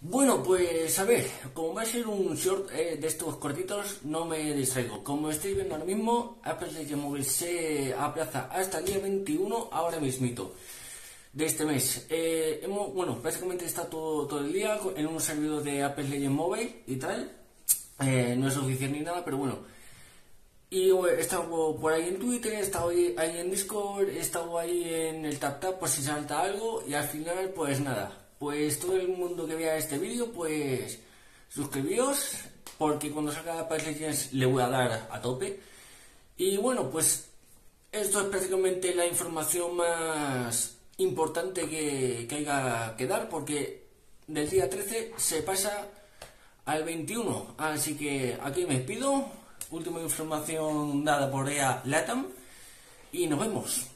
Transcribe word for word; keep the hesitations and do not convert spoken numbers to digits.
Bueno, pues a ver, como va a ser un short eh, de estos cortitos, no me distraigo. Como estáis viendo ahora mismo, Apple Legends Mobile se aplaza hasta el día veintiuno, ahora mismito, de este mes. Eh, hemos, bueno, básicamente está todo, todo el día en un servidor de Apple Legends Mobile y tal. Eh, no es oficial ni nada, pero bueno. Y he estado por ahí en Twitter, he estado ahí, ahí en Discord, he estado ahí en el TapTap por si salta algo y al final pues nada. Pues todo el mundo que vea este vídeo pues suscribíos porque cuando salga Apex Legends le voy a dar a tope. Y bueno, pues esto es prácticamente la información más importante que, que haya que dar porque del día trece se pasa al veintiuno. Así que aquí me despido. Última información dada por E A Latam y nos vemos.